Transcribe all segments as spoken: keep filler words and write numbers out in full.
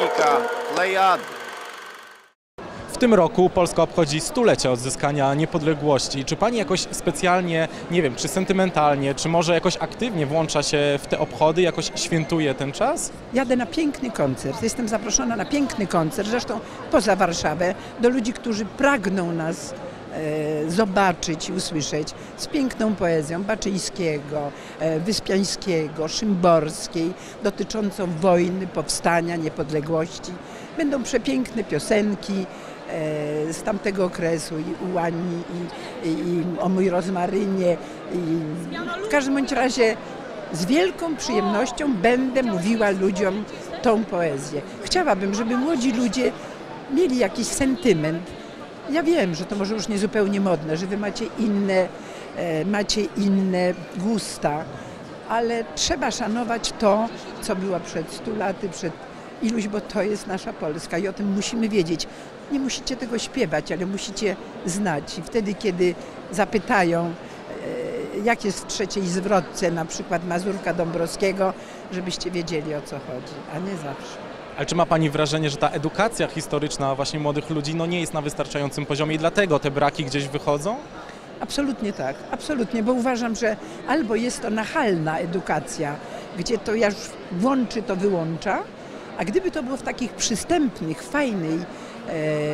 Kronika Plejady. W tym roku Polska obchodzi stulecie odzyskania niepodległości. Czy pani jakoś specjalnie, nie wiem, czy sentymentalnie, czy może jakoś aktywnie włącza się w te obchody, jakoś świętuje ten czas? Jadę na piękny koncert. Jestem zaproszona na piękny koncert, zresztą poza Warszawę, do ludzi, którzy pragną nas e, zobaczyć i usłyszeć, z piękną poezją Baczyńskiego, e, Wyspiańskiego, Szymborskiej, dotyczącą wojny, powstania, niepodległości. Będą przepiękne piosenki z tamtego okresu, i Ułani, i, i, i o mój rozmarynie. I w każdym bądź razie z wielką przyjemnością będę mówiła ludziom tą poezję. Chciałabym, żeby młodzi ludzie mieli jakiś sentyment. Ja wiem, że to może już nie zupełnie modne, że wy macie inne, e, macie inne gusta, ale trzeba szanować to, co było przed stu laty, przed iluś, bo to jest nasza Polska i o tym musimy wiedzieć. Nie musicie tego śpiewać, ale musicie znać. I wtedy, kiedy zapytają, jak jest w trzeciej zwrotce, na przykład Mazurka Dąbrowskiego, żebyście wiedzieli, o co chodzi, a nie zawsze. Ale czy ma pani wrażenie, że ta edukacja historyczna właśnie młodych ludzi no nie jest na wystarczającym poziomie i dlatego te braki gdzieś wychodzą? Absolutnie tak, absolutnie, bo uważam, że albo jest to nachalna edukacja, gdzie to już włączy, to wyłącza, a gdyby to było w takich przystępnych, fajnej, e,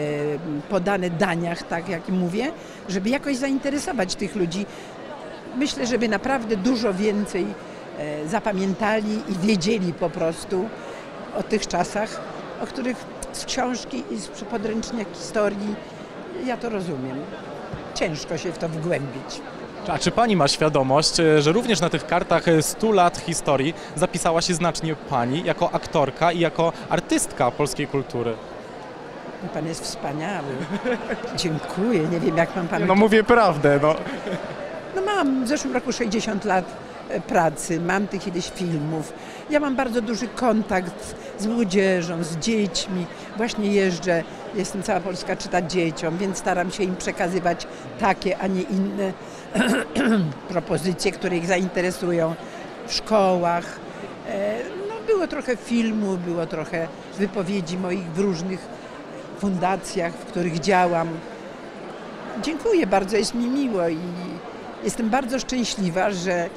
podane daniach, tak jak mówię, żeby jakoś zainteresować tych ludzi, myślę, żeby naprawdę dużo więcej e, zapamiętali i wiedzieli po prostu o tych czasach, o których z książki i z podręcznika historii ja to rozumiem. Ciężko się w to wgłębić. A czy pani ma świadomość, że również na tych kartach stu lat historii zapisała się znacznie pani jako aktorka i jako artystka polskiej kultury? Pan jest wspaniały. Dziękuję. Nie wiem, jak mam panu... No mówię prawdę, no. No mam w zeszłym roku sześćdziesiąt lat pracy, mam tych ileś filmów. Ja mam bardzo duży kontakt z młodzieżą, z dziećmi. Właśnie jeżdżę, jestem cała Polska czyta dzieciom, więc staram się im przekazywać takie, a nie inne propozycje, które ich zainteresują w szkołach. No, było trochę filmu, było trochę wypowiedzi moich w różnych fundacjach, w których działam. Dziękuję bardzo, jest mi miło i jestem bardzo szczęśliwa, że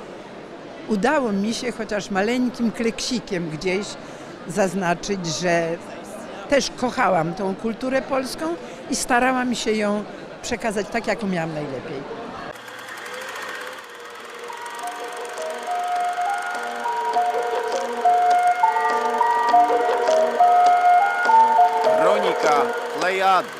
udało mi się chociaż maleńkim kleksikiem gdzieś zaznaczyć, że też kochałam tą kulturę polską i starałam się ją przekazać tak, jak umiałam najlepiej. Kronika Plejady.